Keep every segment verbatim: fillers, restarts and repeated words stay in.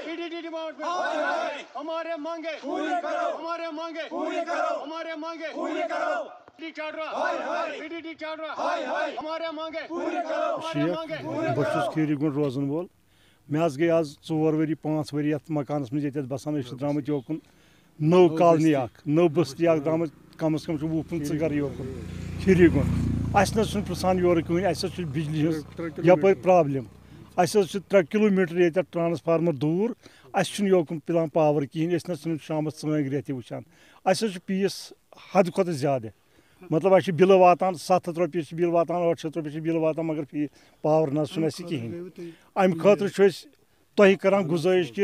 EDD demand में हमारे मांगे पूरी करो, हमारे मांगे पूरी करो, हमारे मांगे पूरी करो। चार्टर ईडीडी चार्टर हमारे मांगे पूरी करो, हमारे मांगे पूरी करो। बस खीरी गुण रोजन वोल मे गई आज चोर वरी पांच वरी मकान मज बसान द्रामत योकुन नौ कॉलोनी नौ बस्ती द्राम कम अज कम वह पंच गर योकुन खीरी गुण अस पुसान योर कहें अस बिजली यप प्रॉब्लम अस त्रे किलोमीटर ये ट्रांसफार्मर दूर अस योकुन पिलान पावर कहें शाम च रेत वुचान अस पीस हद खुद ज्यादा मतलब अस बिल वातान सत्त हथ रोपये बिल वातान आठ शत रोपये बिल वातान मगर फी पावर ना कहें अम खतर तुह करान गुजारिश कि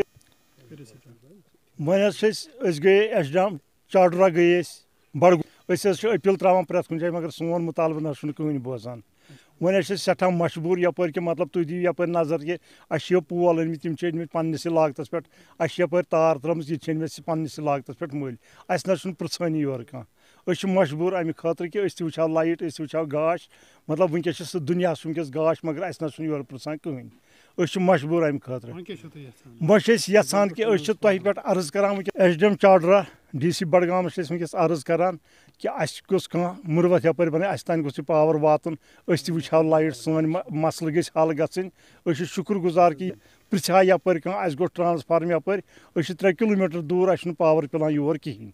वन गए एस डी एम चाडरा गए बड़गु अपील त्रावान प्रेत कुन जाए मगर सोन मुतालबह ना कहें बोजान वन सठा मजबूर यप कि मतलब तुम दिव यप नजर कि अस पोल अनमित तम पन्नस लागतस पे अस यप तार त्रम यह पन्नस लागतस पे मल अस ना पृछानी योर कह मजबूर अमे खतर कि वो लाइट वो गाश मतलब वनकस सह दुनिया वनकस गाश मगर अस ना योर पृछान कहें मजबूर अमे खतर वह यहान कि तुह पे अर्ज करान S D M Chadoora D C Budgam वनकस अर्ज करान कि अस गोस मुर्वत यप बन अस तान गोस पावर वातन वो लाइट सन मसल गई हल गई शुक्र गुजार कि पृछा यप अस गो ट्रांसफार्म यप त्रे किलोमीटर दूर अस पावर पिलान योर कहें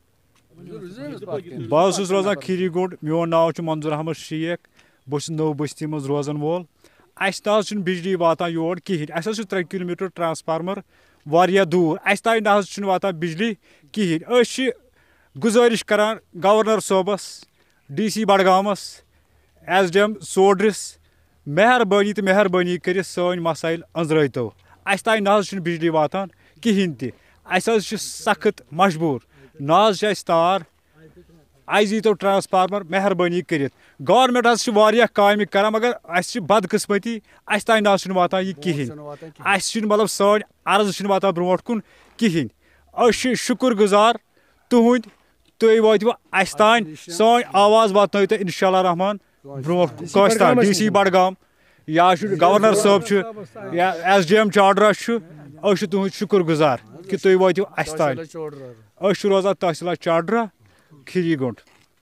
बस रोजान खीरी गुंड मोन नाव मंजूर अहमद शेख बहुत नौ बस्ती मज रोजान वोल अस ना बिजली वातान योर कहें अस त्रे किलोमीटर ट्रांसफार्मर वारिया दूर अस तान ना वातान बिजली कहें गुजारिश करान गवर्नर सोबस डी सी बडगामस एस डी एम सोड्रिस मेहरबानी तो मेहरबानी कर सन मसाइल अंजरतो अस तान ना बिजली वातान कहें तस सख्त मजबूर ना तार अस दीतो ट्रांसफार्मर मेहरबानी कर गवर्नमेंट हमें काम कर मगर अस बदकिस्मती अस तान ना वातान यह कहें अस मतलब सन अर्ज वातान ब्रो कुन कहें शुक्र गुजार तुंद तुम वातव अस तान सन आवाज वात इंशाल्लाह रहमान ब्रो तान डी सी बडगाम या गवर्नर साहब या एस डी एम चाडरा तुंद शुक्र गुजार कि तुम वातव अस तान रोजान तहसील चाडरा खीरी गुंड।